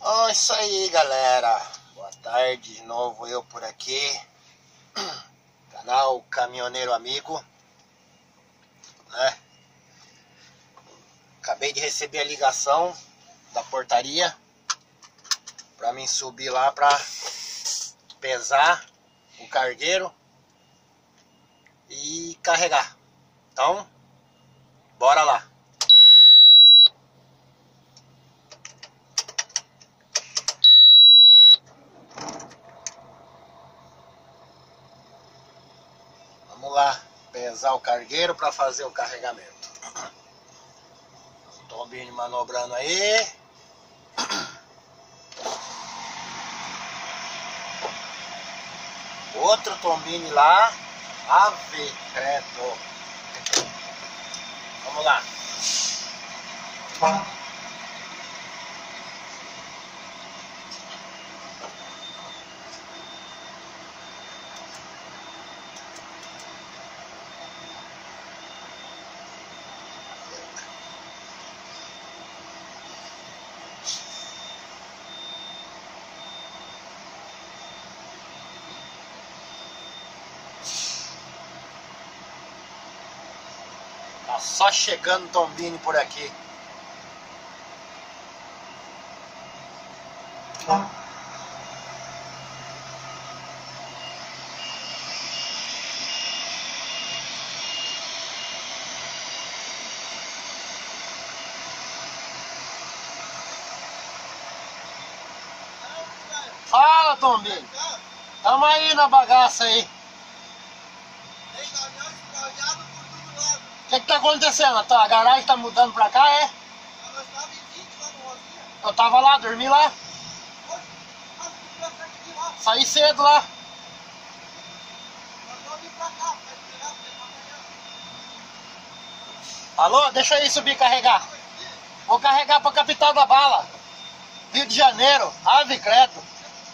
É isso aí, galera. Boa tarde, de novo eu por aqui. Canal Caminhoneiro Amigo, né? Acabei de receber a ligação da portaria para mim subir lá para pesar o cargueiro e carregar. Então, bora lá. Vamos lá pesar o cargueiro para fazer o carregamento. Tombini manobrando aí. Outro Tombini lá. Ave credo. Vamos lá. Tá só chegando o Tombini por aqui. Fala, Tombini. Tamo aí na bagaça aí. O que tá acontecendo? A garagem tá mudando pra cá, é? Eu tava lá, dormi lá. Saí cedo lá. Alô, deixa eu ir subir e carregar. Vou carregar pra capital da bala, Rio de Janeiro, ave credo.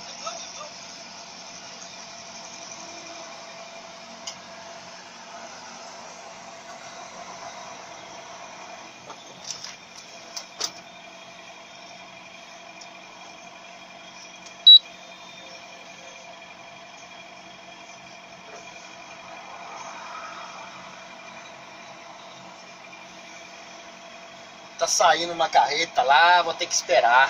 Tá saindo uma carreta lá, vou ter que esperar.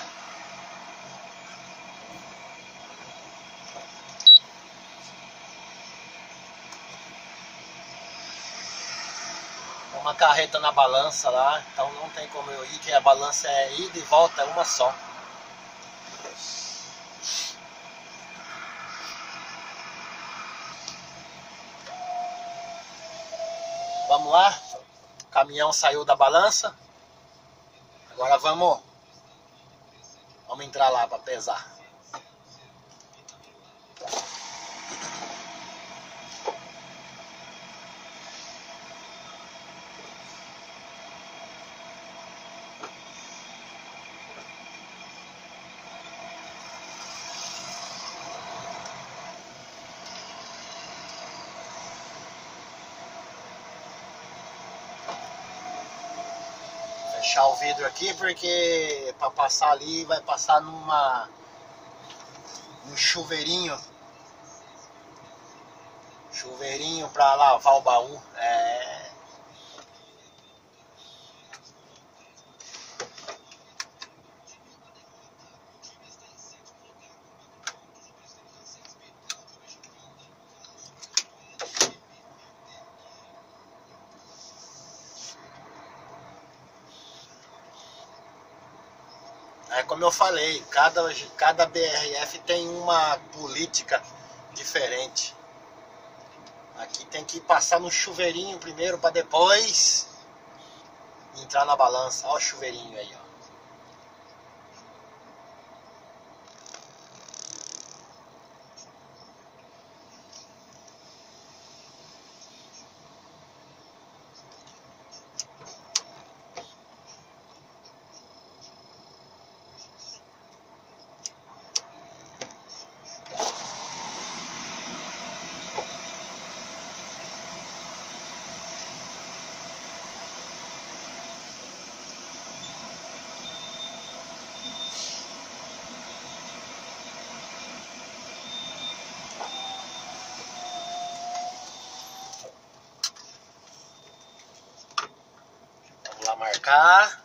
Uma carreta na balança lá, então não tem como eu ir, que a balança é ida e volta, é uma só. Vamos lá, o caminhão saiu da balança. Agora vamos entrar lá para pesar. Fechar o vidro aqui porque para passar ali vai passar num chuveirinho para lavar o baú. É como eu falei, cada BRF tem uma política diferente. Aqui tem que passar no chuveirinho primeiro para depois entrar na balança. Olha o chuveirinho aí, ó. Pra marcar.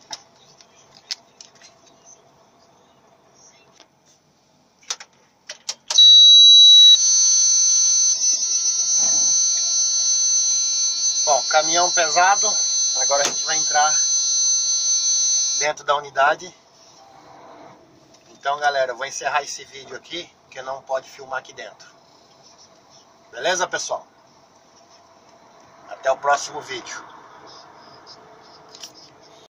Bom, caminhão pesado. Agora a gente vai entrar dentro da unidade. Então, galera, eu vou encerrar esse vídeo aqui, porque não pode filmar aqui dentro. Beleza, pessoal? Até o próximo vídeo.